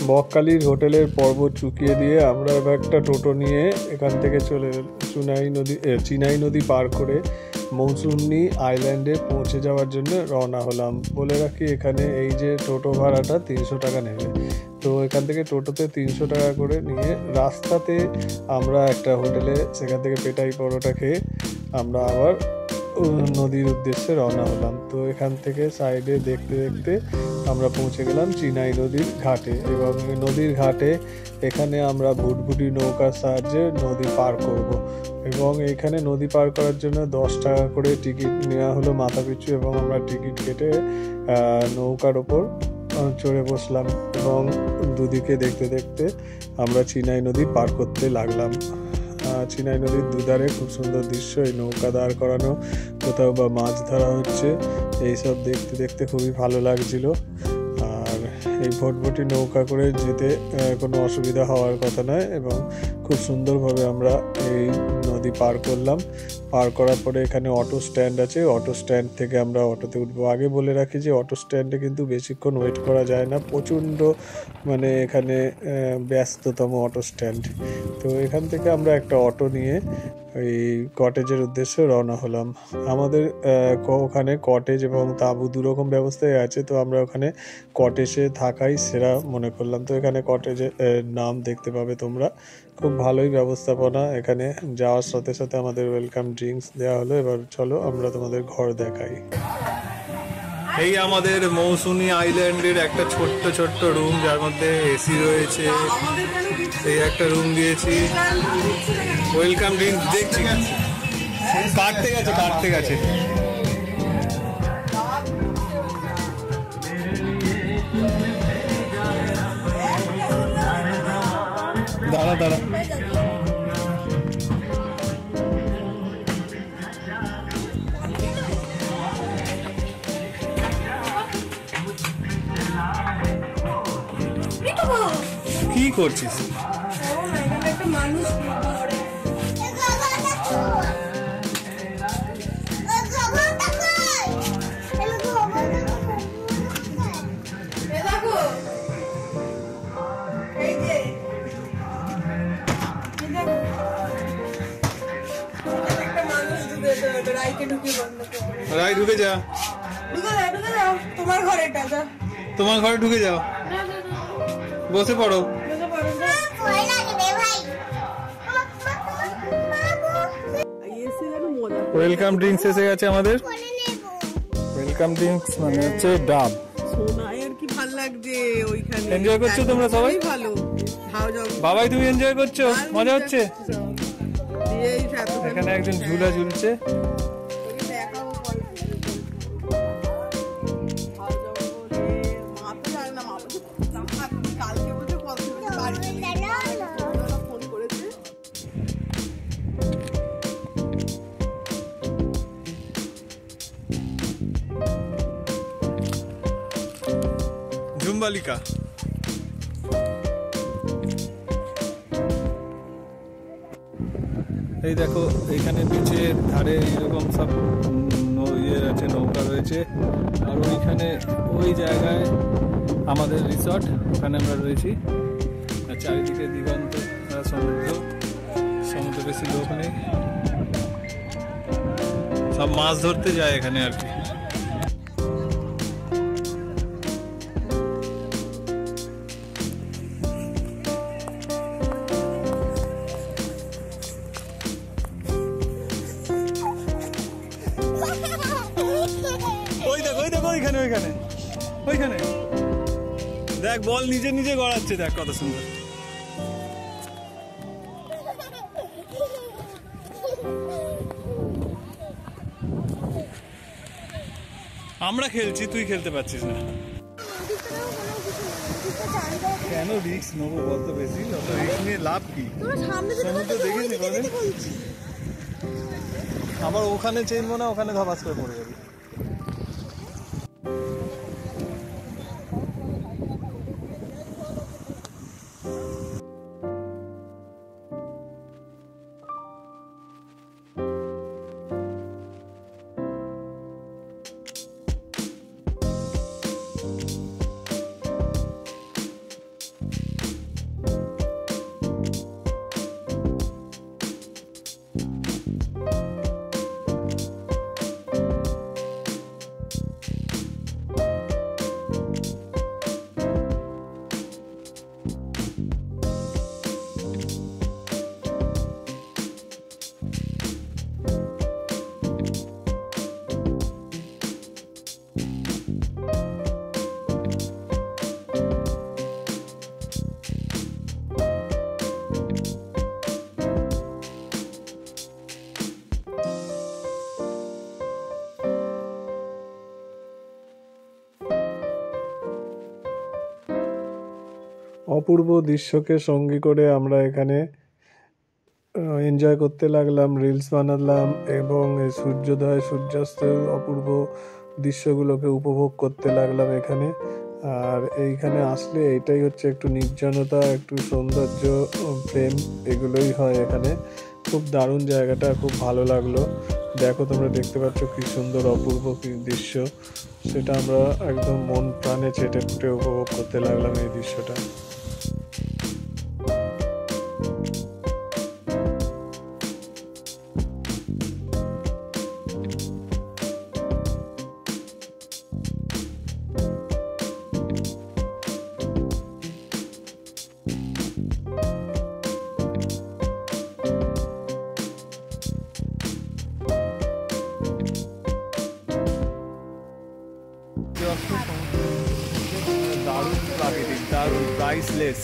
বকখালির হোটেলের পর্বত চুকিয়ে দিয়ে আমরা এবার একটা টোটো নিয়ে এখান থেকে চলে চিনাই নদী পার করে মৌসুমী আইল্যান্ডে পৌঁছে যাওয়ার জন্য রওনা হলাম। বলে রাখি এখানে এই যে টোটো ভাড়াটা 300 টাকা নেবে। তো এখান থেকে টোটোতে 300 টাকা করে নিয়ে রাস্তাতে আমরা একটা হোটেলে সেখান থেকে পেটাই পরোটা খেয়ে আমরা আবার নদীর উদ্দেশ্যে রওনা হলাম। তো এখান থেকে সাইডে দেখতে দেখতে আমরা পৌঁছে গেলাম চিনাই নদীর ঘাটে, এবং নদীর ঘাটে এখানে আমরা ভুটভুটি নৌকার সাহায্যে নদী পার করব। এবং এখানে নদী পার করার জন্য 10 টাকা করে টিকিট নেওয়া হলো মাথা পিছু, এবং আমরা টিকিট কেটে নৌকার ওপর চড়ে বসলাম এবং দুদিকে দেখতে দেখতে আমরা চিনাই নদী পার করতে লাগলাম। চিনাই নদীর দুধারে খুব সুন্দর দৃশ্য, এই নৌকা দাঁড় করানো, কোথাও বা মাছ ধরা হচ্ছে, এইসব দেখতে দেখতে খুবই ভালো লাগছিল। আর এই ভটভটি নৌকা করে যেতে কোনো অসুবিধা হওয়ার কথা নয়, এবং খুব সুন্দরভাবে আমরা এই নদী পার করলাম। পার করার পরে এখানে অটো স্ট্যান্ড আছে, অটো স্ট্যান্ড থেকে আমরা অটোতে উঠবো। আগে বলে রাখি যে অটো স্ট্যান্ডে কিন্তু বেশিক্ষণ ওয়েট করা যায় না, প্রচণ্ড মানে এখানে ব্যস্ততম অটো স্ট্যান্ড। তো এখান থেকে আমরা একটা অটো নিয়ে এই কটেজের উদ্দেশ্যে রওনা হলাম। আমাদের ওখানে কটেজ এবং তাঁবু দুরকম ব্যবস্থায় আছে, তো আমরা ওখানে কটেজে থাকাই সেরা মনে করলাম। তো এখানে কটেজের নাম দেখতে পাবে তোমরা, খুব ভালোই ব্যবস্থাপনা। এখানে যাওয়ার সাথে সাথে আমাদের ওয়েলকাম ড্রিঙ্কস দেওয়া হলো। এবার চলো আমরা তোমাদের ঘর দেখাই। এই আমাদের মৌসুমী আইল্যান্ডের একটা ছোট্ট রুম, যার মধ্যে এসি রয়েছে। এই একটা রুম দিয়েছি, ওয়েলকাম ড্রিঙ্কস দেখছি কাটতে গেছে। দাঁড়া কি করছিস? রাই ঢুকে যা, তোমার ঘরে ঢুকে যাও, বসে পড়ো। ওয়েলকাম ড্রিঙ্কস এসে গেছে আমাদের। ওয়েলকাম ড্রিঙ্কস মানে হচ্ছে ডাব। এনজয় করছো তোমরা সবাই? বাবাই তুমি এনজয় করছো? মজা হচ্ছে? এখানে একজন ঝুলা ঝুলছে। ঝুমবালিকা এই দেখো, এখানে বিচের ধারে এরকম সব ইয়ে আছে, নৌকা রয়েছে। আর ওইখানে ওই জায়গায় আমাদের রিসর্ট, ওখানে আমরা রয়েছি। আর চারিদিকে দিগন্ত সমুদ্র বেশি লোক নেই, সব মাছ ধরতে যায় এখানে আর কি। ওইখানে দেখ, বল নিজে গড়াচ্ছে, দেখ কত সুন্দর। আমরা খেলছি, তুই খেলতে পারছিস না কেন? রিস্ক নেবো বলতো, বেশি অত রিস্ক নিয়ে লাভ কি? সমুদ্র দেখিনি কোনদিন। আবার ওখানে চেনবো না, ওখানে ধপাস করে পড়ে যাবি। অপূর্ব দৃশ্যকে সঙ্গী করে আমরা এখানে এনজয় করতে লাগলাম, রিলস বানালাম এবং এই সূর্যোদয় সূর্যাস্তের অপূর্ব দৃশ্যগুলোকে উপভোগ করতে লাগলাম এখানে। আর এইখানে আসলে এটাই হচ্ছে একটু নির্জনতা, একটু সৌন্দর্য, প্রেম, এগুলোই হয় এখানে। খুব দারুণ জায়গাটা, খুব ভালো লাগলো। দেখো তোমরা দেখতে পাচ্ছ কি সুন্দর অপূর্ব কি দৃশ্য, সেটা আমরা একদম মন প্রাণে চেটে ফুটে উপভোগ করতে লাগলাম এই দৃশ্যটা। দারুণ প্রাকৃতিক, দারুণ প্রাইসলেস।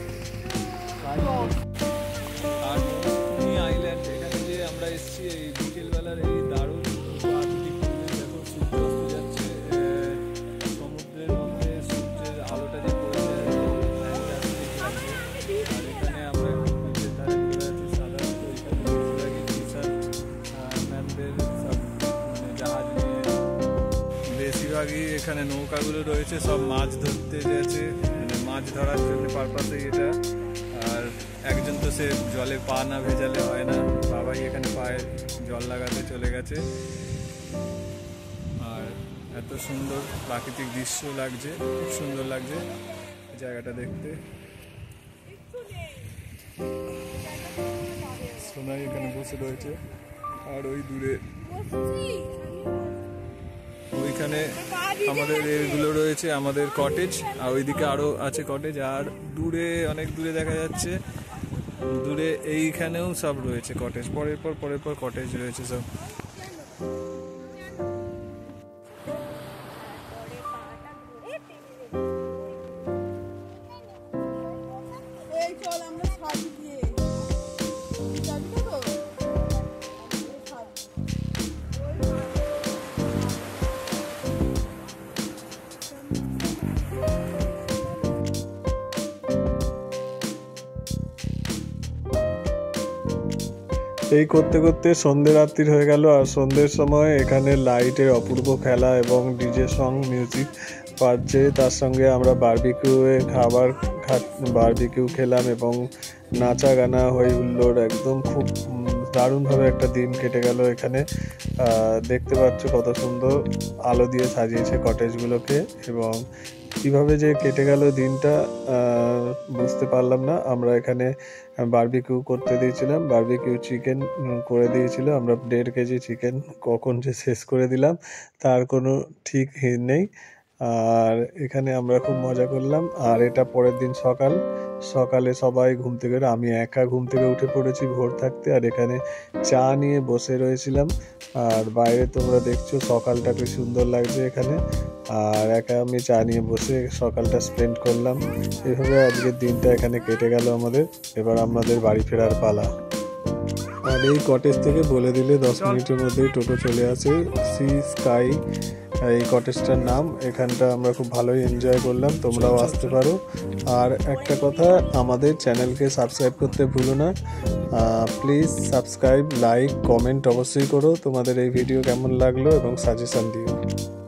আর মৌসুমী আইল্যান্ড, এখানে যে আমরা এসেছি এই বিকেলবেলার এই দারুণ প্রাকৃতিক পরিবেশ, দেখো সূর্য অস্ত যাচ্ছে, সমুদ্রের মধ্যে সূর্যের আলোটা যে পড়েছে আর এখানে আমরা বিচের ধারে ঘুরে আছি। সাধারণত এখানে বেশিরভাগই ফিশারম্যানদের সব মানে জাহাজ নিয়ে, বেশিরভাগই এখানে নৌকাগুলো রয়েছে, সব মাছ ধরতে যাচ্ছে, মানে মাছ ধরার জন্য পারপাসে এটা। আর একজন তো সে জলে পা না ভেজালে হয় না, বাবাই এখানে পায়ে জল লাগাতে চলে গেছে। আর এত সুন্দর প্রাকৃতিক দৃশ্য লাগছে, খুব সুন্দর লাগছে জায়গাটা দেখতে। সোনাই এখানে বসে রয়েছে, আর ওই দূরে ওইখানে আমাদের এগুলো রয়েছে, আমাদের কটেজ, আর ওইদিকে আরো আছে কটেজ। আর দূরে, অনেক দূরে দেখা যাচ্ছে, দূরে এইখানেও সব রয়েছে কটেজ, পরের পর কটেজ রয়েছে সব। এই করতে করতে সন্ধ্যে রাত্রির হয়ে গেল। আর সন্ধ্যের সময় এখানে লাইটের অপূর্ব খেলা এবং ডিজে সং মিউজিক বাজছে, তার সঙ্গে আমরা বারবিকিউ খেলাম এবং নাচা গানা হই হুল্লোড়, একদম খুব দারুণভাবে একটা দিন কেটে গেল এখানে। দেখতে পাচ্ছ কত সুন্দর আলো দিয়ে সাজিয়েছে কটেজগুলোকে, এবং কিভাবে যে কেটে গেল দিনটা বুঝতে পারলাম না। আমরা এখানে বারবিকিউ করতে দিয়েছিলাম, বারবিকিউ চিকেন করে দিয়েছিল, আমরা 1.5 কেজি চিকেন কখন যে শেষ করে দিলাম তার কোনো ঠিক নেই। আর এখানে আমরা খুব মজা করলাম। আর এটা পরের দিন সকালে সবাই ঘুম থেকে, আমি একা ঘুম থেকে উঠে পড়েছি ভোর থাকতে, আর এখানে চা নিয়ে বসে রয়েছিলাম। আর বাইরে তোমরা দেখছো সকালটা কি সুন্দর লাগছে এখানে, আর একা আমি চা নিয়ে বসে সকালটা স্পেন্ড করলাম। এভাবে আজকের দিনটা এখানে কেটে গেল আমাদের। এবার আমাদের বাড়ি ফেরার পালা। আর এই কটেজ থেকে বলে দিলে 10 মিনিটের মধ্যেই টোটো চলে আসে। সি স্কাই এই কটেজটার নাম। এখানটা আমরা খুব ভালোই এনজয় করলাম, তোমরাও আসতে পারো। আর একটা কথা, আমাদের চ্যানেলকে সাবস্ক্রাইব করতে ভুলো না। প্লিজ সাবস্ক্রাইব, লাইক, কমেন্ট অবশ্যই করো। তোমাদের এই ভিডিও কেমন লাগলো এবং সাজেশন দিও।